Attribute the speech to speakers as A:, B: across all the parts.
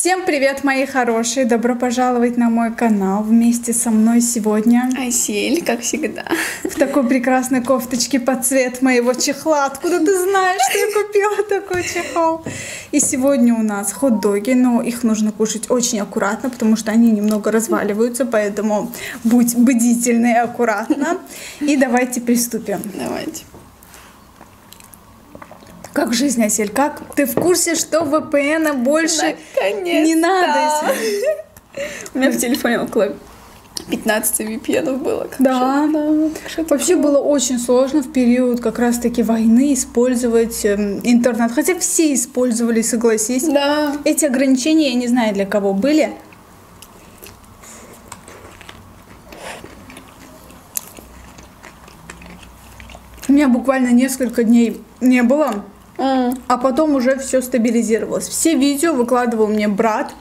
A: Всем привет, мои хорошие! Добро пожаловать на мой канал. Вместе со мной сегодня
B: Айсель, как всегда.
A: в такой прекрасной кофточке под цвет моего чехла. Откуда ты знаешь, что я купила такой чехол? И сегодня у нас хот-доги, но их нужно кушать очень аккуратно, потому что они немного разваливаются, поэтому будь бдительна и аккуратна. И давайте приступим.
B: Давайте.
A: Как жизнь, Асель? Как? Ты в курсе, что VPN больше не надо?
B: У меня в телефоне около 15 VPN было.
A: Да. Вообще было очень сложно в период как раз-таки войны использовать интернет. Хотя все использовали, согласись.
B: Да.
A: Эти ограничения, я не знаю, для кого были. У меня буквально несколько дней не было. А потом уже все стабилизировалось. Все видео выкладывал мне брат.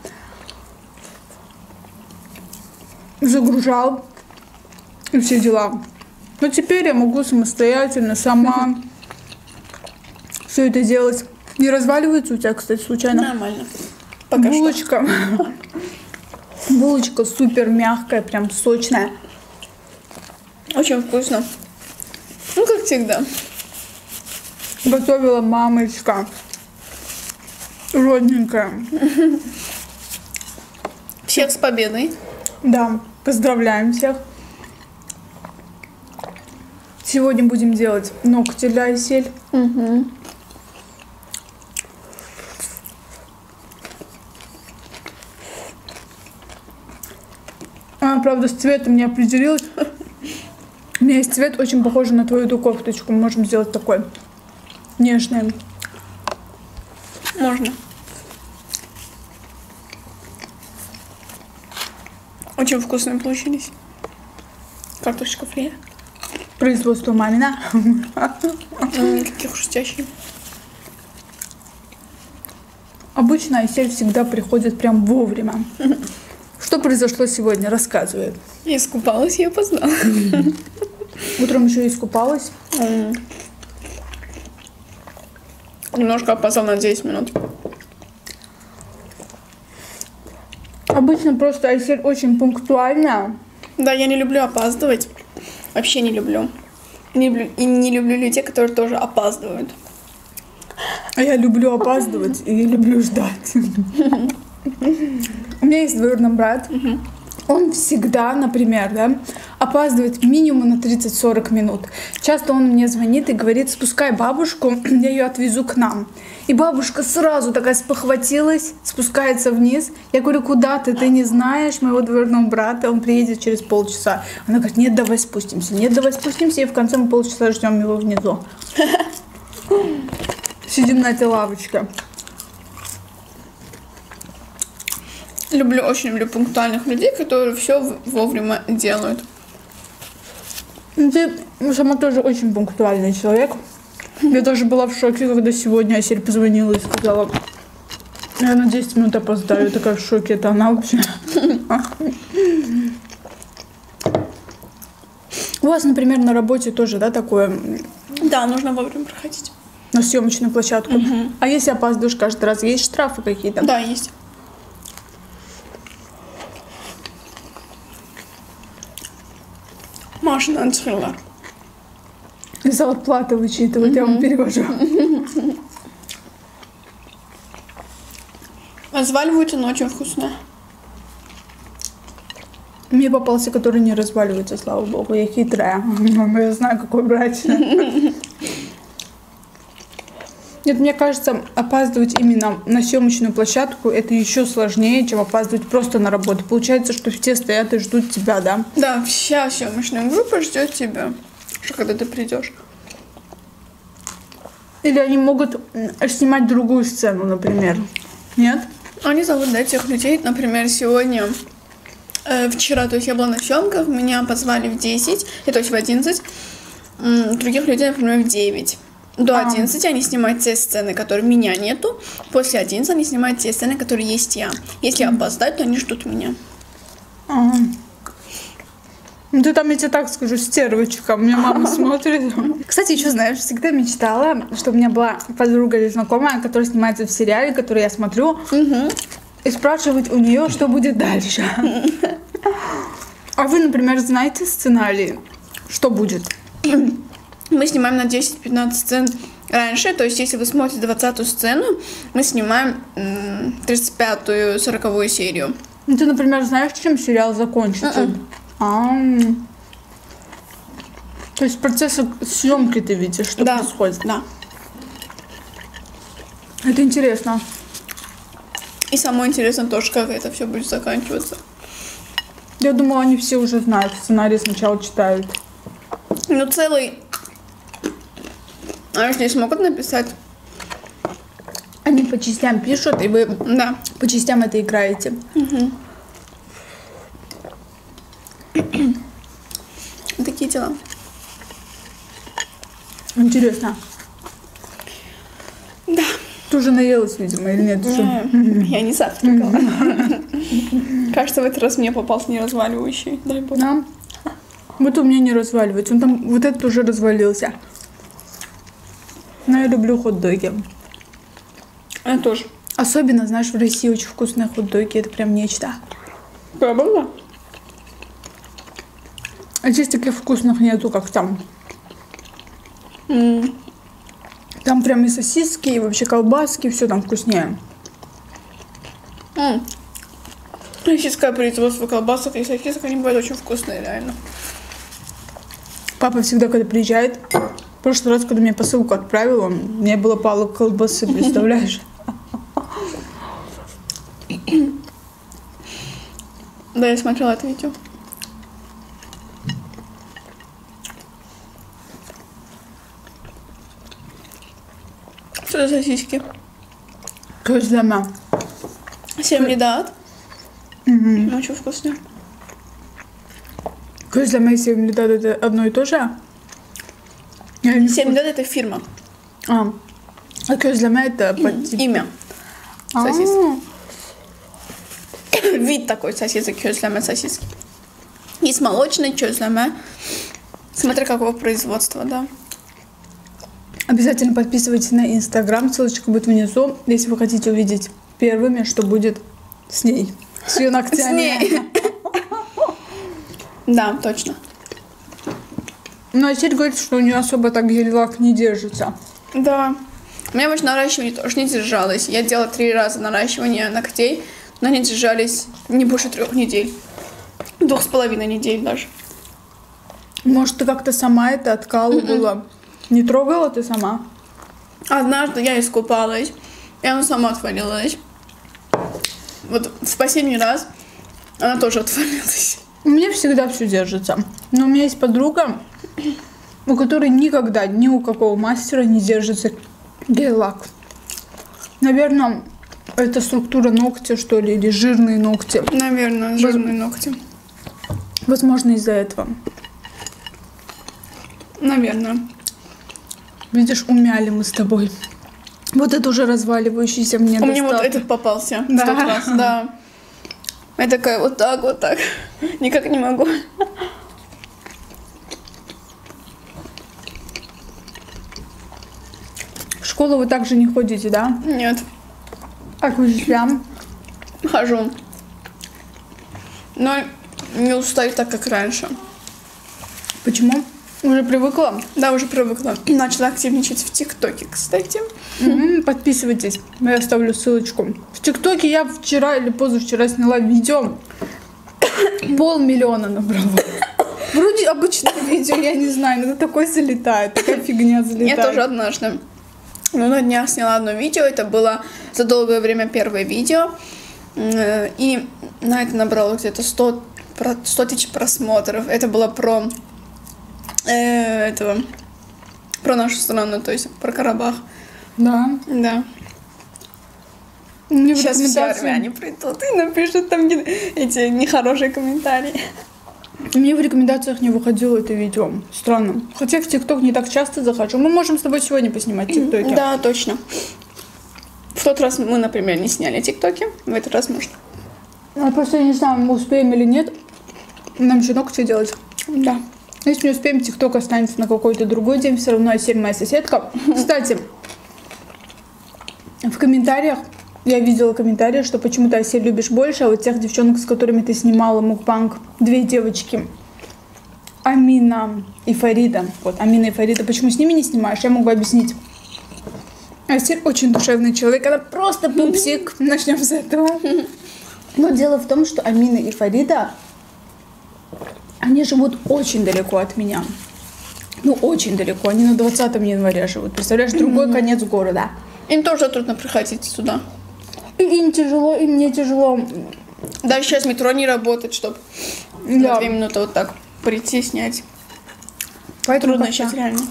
A: Загружал. И все дела. Но теперь я могу самостоятельно, сама все это делать. Не разваливается у тебя, кстати, случайно?
B: Нормально. Пока
A: Булочка. Булочка супер мягкая, прям сочная.
B: Очень вкусно. Ну, как всегда.
A: Готовила мамочка. Родненькая.
B: Всех с победой.
A: Да, поздравляем всех. Сегодня будем делать ногти для Айсель. Она, правда, с цветом не определилась. У меня есть цвет, очень похожий на твою эту кофточку. Мы можем сделать такой нежный.
B: Можно. Очень вкусные получились. Картошечка фри.
A: Производство мамина.
B: Какие хрустящие.
A: Обычно Айсель всегда приходит прям вовремя. Что произошло сегодня? Рассказывай.
B: Я искупалась, я опоздала.
A: Утром еще искупалась.
B: Немножко опоздала на 10 минут.
A: Обычно просто Айсель очень пунктуальна.
B: Да, я не люблю опаздывать. Вообще не люблю. Не люблю людей, которые тоже опаздывают.
A: А я люблю опаздывать и люблю ждать. У меня есть двоюродный брат. Он всегда, например, да, опаздывает минимум на 30-40 минут. Часто он мне звонит и говорит: спускай бабушку, я ее отвезу к нам. И бабушка сразу такая спохватилась, спускается вниз. Я говорю: куда ты? Ты не знаешь моего двоюродного брата, он приедет через полчаса. Она говорит: нет, давай спустимся, нет, давай спустимся. И в конце мы полчаса ждем его внизу. Сидим на этой лавочке.
B: Очень люблю пунктуальных людей, которые все вовремя делают.
A: Ты сама тоже очень пунктуальный человек. Я тоже была в шоке, когда сегодня Айсель позвонила и сказала: я на 10 минут опоздаю. Я такая в шоке. Это она вообще. У вас, например, на работе тоже, да, такое?
B: Да, нужно вовремя проходить.
A: На съемочную площадку. А если опаздываешь каждый раз, есть штрафы какие-то?
B: Да, есть. Машина открыла.
A: Зарплата вычитывать, я вам перевожу.
B: Разваливаются, но очень вкусно.
A: Мне попался, который не разваливается, слава богу. Я хитрая. Я знаю, какой брать. Нет, мне кажется, опаздывать именно на съемочную площадку это еще сложнее, чем опаздывать просто на работу. Получается, что все стоят и ждут тебя, да?
B: Да, вся съемочная группа ждет тебя, что когда ты придешь.
A: Или они могут снимать другую сцену, например. Нет?
B: Они зовут, да, тех людей, например, сегодня, вчера, то есть я была на съемках, меня позвали в 10, то есть в 11, других людей, например, в 9. До 11 они снимают те сцены, которые меня нету. После 11 они снимают те сцены, которые есть я. Если я опоздаю, то они ждут меня.
A: Ну, ты там, я тебе так скажу, стервочка. У меня мама смотрит. Кстати, еще знаешь, всегда мечтала, что у меня была подруга или знакомая, которая снимается в сериале, который я смотрю. и спрашивать у нее, что будет дальше. А вы, например, знаете сценарий? Что будет?
B: Мы снимаем на 10-15 сцен раньше, то есть если вы смотрите 20-ю сцену, мы снимаем 35-ю, 40-ю серию.
A: Ну, ты, например, знаешь, чем сериал закончится? То есть процесс съемки ты видишь, что происходит?
B: Да.
A: Это интересно.
B: И самое интересное тоже, как это все будет заканчиваться.
A: Я думала, они все уже знают, сценарий сначала читают.
B: Ну, целый... А если смогут написать?
A: Они по частям пишут, и вы по частям это играете.
B: Такие дела.
A: Интересно.
B: Да.
A: Ты уже наелась, видимо, или нет?
B: Я не завтракала. Кажется, в этот раз мне попался не разваливающий. Дай бог.
A: Да. Вот у меня не разваливается. Он там, вот этот уже развалился. Но я люблю хот-доги.
B: Я тоже.
A: Особенно, знаешь, в России очень вкусные хот-доги. Это прям нечто.
B: Правда?
A: А здесь таких вкусных нету, как там. Там прям и сосиски, и вообще колбаски, все там вкуснее.
B: Российское производство колбасок и сосисок, они бывают очень вкусные, реально.
A: Папа всегда, когда приезжает, в прошлый раз, когда мне посылку отправил, у меня было палок колбасы, представляешь?
B: Да, я смотрела это видео. Что за сосиски?
A: Közleme.
B: Семлидат. Очень вкусно.
A: Közleme и Семлидат это одно и то же?
B: Семлидат это фирма.
A: А Közleme это
B: имя сосиски. Вид такой сосисок, közleme сосиски. Есть молочный közleme. Смотря какого производства, да.
A: Обязательно подписывайтесь на Инстаграм, ссылочка будет внизу, если вы хотите увидеть первыми, что будет с ней, с ее ногтями.
B: Да, точно.
A: Ну, а теперь говорит, что у нее особо так гель-лак не держится.
B: Да. У меня, может, наращивание тоже не держалось. Я делала 3 раза наращивание ногтей, но они держались не больше 3 недель. 2,5 недель даже.
A: Может, ты как-то сама это откалывала? Не трогала ты сама?
B: Однажды я искупалась, и она сама отвалилась. Вот в последний раз она тоже отвалилась.
A: У меня всегда все держится. Но у меня есть подруга, у которой никогда ни у какого мастера не держится гель-лак. Наверное, это структура ногтя, что ли, или жирные ногти.
B: Наверное, жирные ногти.
A: Возможно, из-за этого.
B: Наверное.
A: Видишь, умяли мы с тобой. Вот это уже разваливающийся мне
B: У меня вот этот попался в тот раз, да. Я такая, вот так. Никак не могу.
A: В школу вы также не ходите, да?
B: Нет.
A: А к учителям?
B: Хожу. Но не устаю так, как раньше.
A: Почему? Уже привыкла?
B: Да, уже привыкла. Начала активничать в ТикТоке, кстати.
A: Подписывайтесь, я оставлю ссылочку. В ТикТоке я вчера или позавчера сняла видео. 500 000 набрала. Вроде обычное видео, я не знаю, но такое залетает, такая фигня залетает.
B: Я тоже однажды. На днях сняла одно видео, это было за долгое время первое видео. И на это набрало где-то 100 тысяч просмотров. Это было про про нашу страну, то есть про Карабах.
A: Да.
B: Да.
A: Мне
B: сейчас все армяне придут и напишут там эти нехорошие комментарии.
A: Мне в рекомендациях не выходило это видео. Странно. Хотя в ТикТок не так часто захожу. Мы можем с тобой сегодня поснимать ТикТоки.
B: Да, точно. В тот раз мы, например, не сняли ТикТоки. В этот раз может.
A: Я просто не знаю, мы успеем или нет. Нам еще ногти делать.
B: Да.
A: Если не успеем, ТикТок останется на какой-то другой день. Все равно Асель моя соседка. Кстати, в комментариях Я видела комментарии, что почему-то Айсель любишь больше, а вот тех девчонок, с которыми ты снимала мукбанг, 2 девочки, Амина и Фарида. Вот, Амина и Фарида, почему с ними не снимаешь? Я могу объяснить. Айсель очень душевный человек, она просто пупсик. Начнем с этого. Но дело в том, что Амина и Фарида, они живут очень далеко от меня. Ну, очень далеко. Они на 20 января живут. Представляешь, другой конец города.
B: Им тоже трудно приходить сюда.
A: И им тяжело, и мне тяжело.
B: Даже сейчас метро не работает, чтобы на 2 минуты вот так прийти, снять.
A: Поэтому
B: Трудно сейчас реально.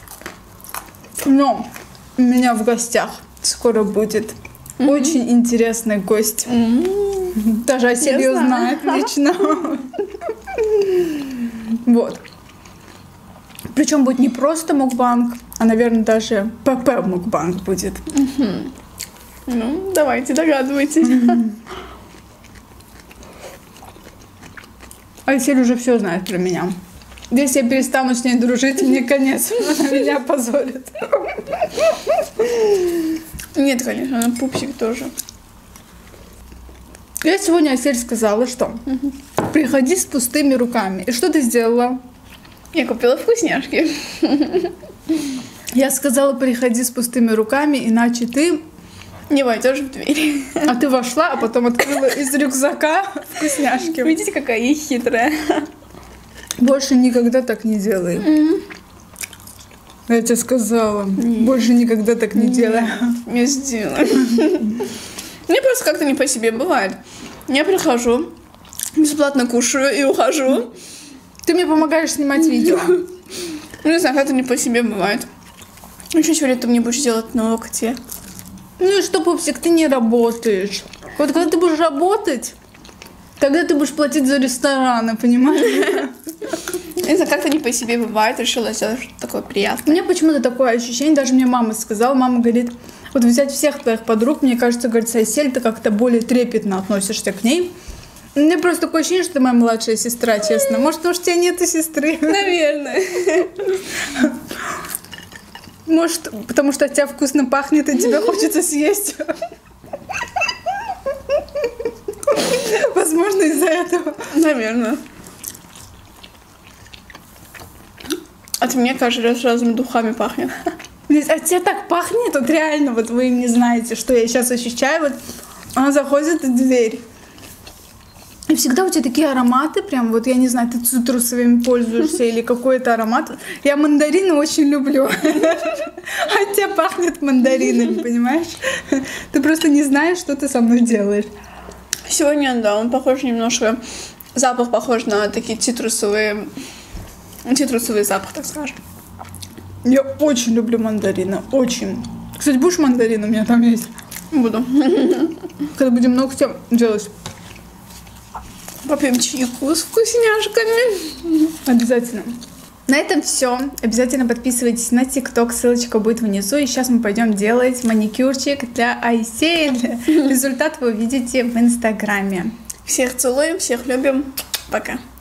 A: Но у меня в гостях скоро будет очень интересный гость. Даже Айсель ее знает лично. Вот. Причем будет не просто мукбанг, а, наверное, даже ПП мукбанг будет.
B: Ну, давайте, догадывайтесь.
A: Айсель уже все знает про меня. Если я перестану с ней дружить, мне конец. Она меня позорит.
B: Нет, конечно, она пупсик тоже.
A: Я сегодня Айсель сказала, что приходи с пустыми руками. И что ты сделала?
B: Я купила вкусняшки.
A: Я сказала, приходи с пустыми руками, иначе ты...
B: Не войдешь в дверь.
A: А ты вошла, а потом открыла из рюкзака вкусняшки.
B: Видите, какая я хитрая.
A: Больше никогда так не делай. Я тебе сказала. Больше никогда так не делай.
B: Не сделаю. Мне просто как-то не по себе бывает. Я прихожу, бесплатно кушаю и ухожу.
A: Ты мне помогаешь снимать видео.
B: Ну, не знаю, как-то не по себе бывает. Еще сегодня ты мне будешь делать ногти.
A: Ну и что, пупсик, ты не работаешь. Вот когда ты будешь работать, тогда ты будешь платить за рестораны, понимаешь?
B: Не знаю, как-то не по себе бывает. Решила сделать что-то такое приятное.
A: У меня почему-то такое ощущение, даже мне мама сказала, мама говорит, вот взять всех твоих подруг, мне кажется, говорит, Айсель, ты как-то более трепетно относишься к ней. У меня просто такое ощущение, что ты моя младшая сестра, честно. Может, потому что у тебя нету сестры?
B: Наверное.
A: Может, потому что от тебя вкусно пахнет, и тебе хочется съесть. Возможно, из-за этого.
B: Наверное. От меня каждый раз разными духами пахнет.
A: От тебя так пахнет, вот реально, вот вы не знаете, что я сейчас ощущаю. Вот она заходит в дверь. И всегда у тебя такие ароматы, прям вот, я не знаю, ты цитрусовыми пользуешься или какой-то аромат. Я мандарины очень люблю. От тебя пахнет мандаринами, понимаешь? Ты просто не знаешь, что ты со мной делаешь.
B: Сегодня, да, он похож немножко... Запах похож на такие цитрусовые запах, так скажем.
A: Я очень люблю мандарины, очень. Кстати, будешь мандарин у меня там есть?
B: Буду.
A: Когда будем ногти делать.
B: Попьем чайку с вкусняшками.
A: Обязательно. На этом все. Обязательно подписывайтесь на ТикТок, ссылочка будет внизу. И сейчас мы пойдем делать маникюрчик для Айсель. Результат вы увидите в Инстаграме.
B: Всех целуем, всех любим. Пока.